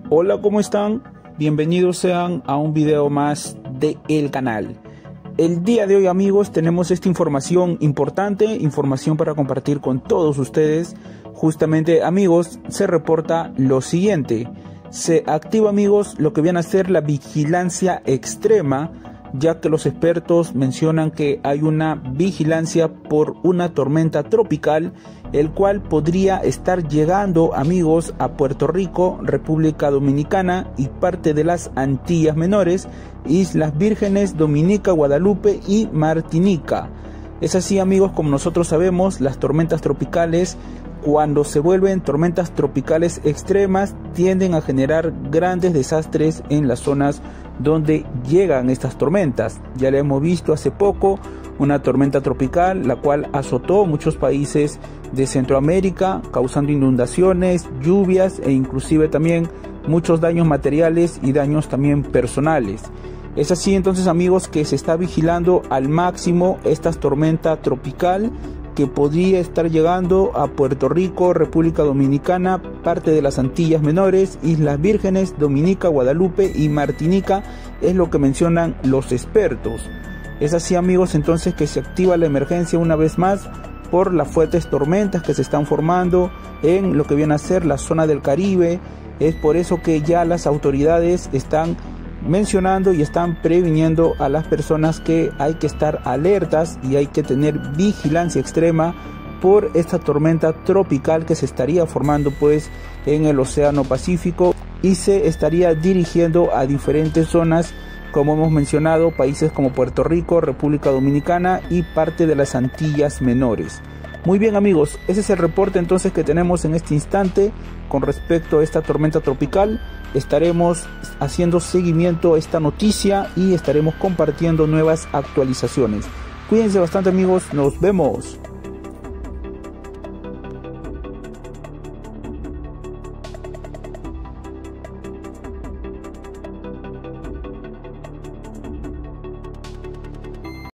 Hola, ¿cómo están? Bienvenidos sean a un video más de el canal. El día de hoy, amigos, tenemos esta información importante, información para compartir con todos ustedes. Justamente, amigos, se reporta lo siguiente: se activa, amigos, lo que viene a ser la vigilancia extrema, ya que los expertos mencionan que hay una vigilancia por una tormenta tropical, el cual podría estar llegando, amigos, a Puerto Rico, República Dominicana y parte de las Antillas Menores, Islas Vírgenes, Dominica, Guadalupe y Martinica. Es así, amigos, como nosotros sabemos, las tormentas tropicales, cuando se vuelven tormentas tropicales extremas, tienden a generar grandes desastres en las zonas donde llegan estas tormentas. Ya lo hemos visto hace poco, una tormenta tropical la cual azotó muchos países de Centroamérica, causando inundaciones, lluvias e inclusive también muchos daños materiales y daños también personales. Es así entonces, amigos, que se está vigilando al máximo esta tormenta tropical que podría estar llegando a Puerto Rico, República Dominicana, parte de las Antillas Menores, Islas Vírgenes, Dominica, Guadalupe y Martinica, es lo que mencionan los expertos. Es así, amigos, entonces que se activa la emergencia una vez más por las fuertes tormentas que se están formando en lo que viene a ser la zona del Caribe. Es por eso que ya las autoridades están mencionando y están previniendo a las personas que hay que estar alertas y hay que tener vigilancia extrema por esta tormenta tropical que se estaría formando pues en el Océano Pacífico y se estaría dirigiendo a diferentes zonas, como hemos mencionado, países como Puerto Rico, República Dominicana y parte de las Antillas Menores. Muy bien, amigos, ese es el reporte entonces que tenemos en este instante con respecto a esta tormenta tropical. Estaremos haciendo seguimiento a esta noticia y estaremos compartiendo nuevas actualizaciones. Cuídense bastante, amigos, nos vemos.